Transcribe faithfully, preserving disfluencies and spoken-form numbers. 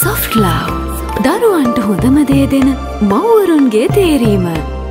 soft love. දරුවන්ට හොඳම දේ දෙන මව්වරුන්ගේ තේරීම.